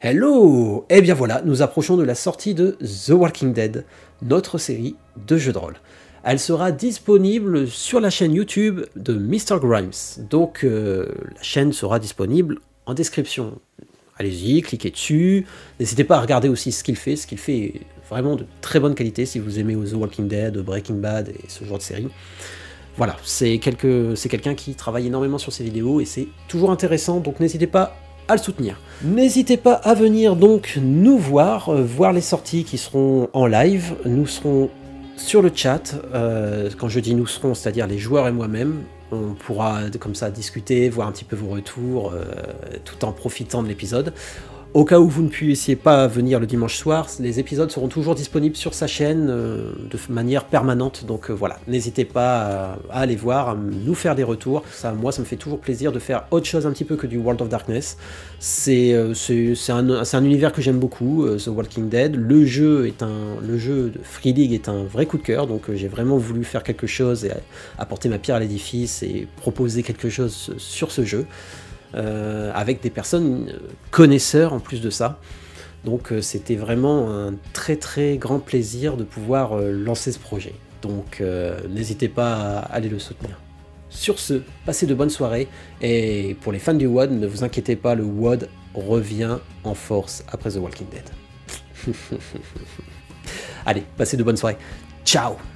Hello! Et bien voilà, nous approchons de la sortie de The Walking Dead, notre série de jeux de rôle. Elle sera disponible sur la chaîne YouTube de Mr. Grimes, donc la chaîne sera disponible en description. Allez-y, cliquez dessus, n'hésitez pas à regarder aussi ce qu'il fait est vraiment de très bonne qualité si vous aimez The Walking Dead, Breaking Bad et ce genre de série. Voilà, c'est quelqu'un qui travaille énormément sur ses vidéos et c'est toujours intéressant, donc n'hésitez pas à le soutenir. N'hésitez pas à venir donc nous voir, voir les sorties qui seront en live. Nous serons sur le chat, quand je dis nous serons, c'est-à-dire les joueurs et moi-même. On pourra comme ça discuter, voir un petit peu vos retours, tout en profitant de l'épisode. Au cas où vous ne puissiez pas venir le dimanche soir, les épisodes seront toujours disponibles sur sa chaîne de manière permanente. Donc voilà, n'hésitez pas à aller voir, à nous faire des retours. Moi, ça me fait toujours plaisir de faire autre chose un petit peu que du World of Darkness. C'est un univers que j'aime beaucoup, The Walking Dead. Le jeu de Free League est un vrai coup de cœur, donc j'ai vraiment voulu faire quelque chose et apporter ma pierre à l'édifice et proposer quelque chose sur ce jeu. Avec des personnes connaisseurs en plus de ça. Donc c'était vraiment un très très grand plaisir de pouvoir lancer ce projet. Donc n'hésitez pas à aller le soutenir. Sur ce, passez de bonnes soirées, et pour les fans du WoD, ne vous inquiétez pas, le WoD revient en force après The Walking Dead. Allez, passez de bonnes soirées. Ciao!